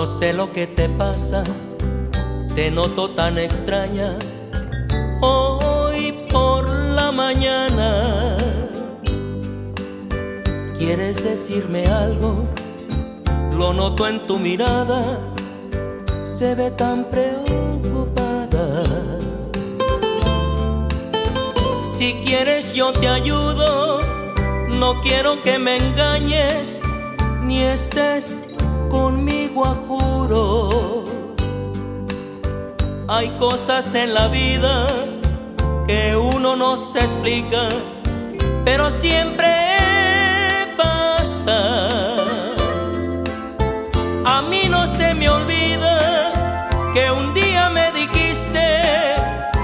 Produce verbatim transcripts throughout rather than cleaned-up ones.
No sé lo que te pasa, te noto tan extraña hoy por la mañana. ¿Quieres decirme algo? Lo noto en tu mirada, se ve tan preocupada. Si quieres yo te ayudo, no quiero que me engañes, ni estés conmigo a juro. Hay cosas en la vida que uno no se explica, pero siempre pasa. A mí no se me olvida que un día me dijiste: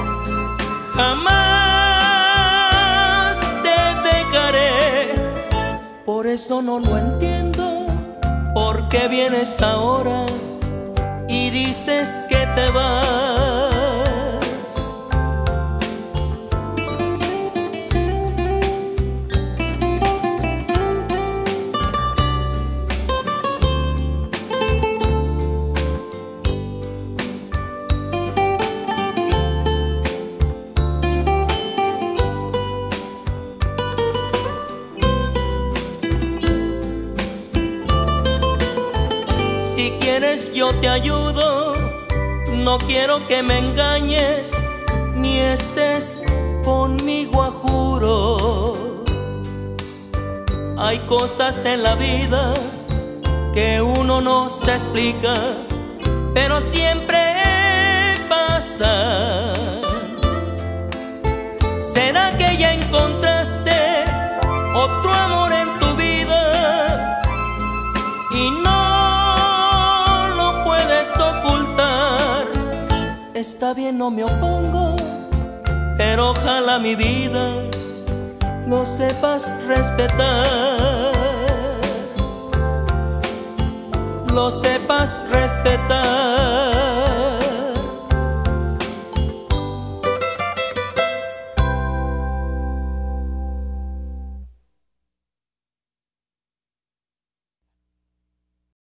jamás te dejaré. Por eso no lo entiendo, ¿por qué vienes ahora y dices que te vas? Si quieres yo te ayudo, no quiero que me engañes, ni estés conmigo a juro. Hay cosas en la vida que uno no se explica, pero siempre pasa. ¿Será que ya encontraste otro amor en tu vida y no ocultar? Está bien, no me opongo, pero ojalá mi vida lo sepas respetar, lo sepas respetar.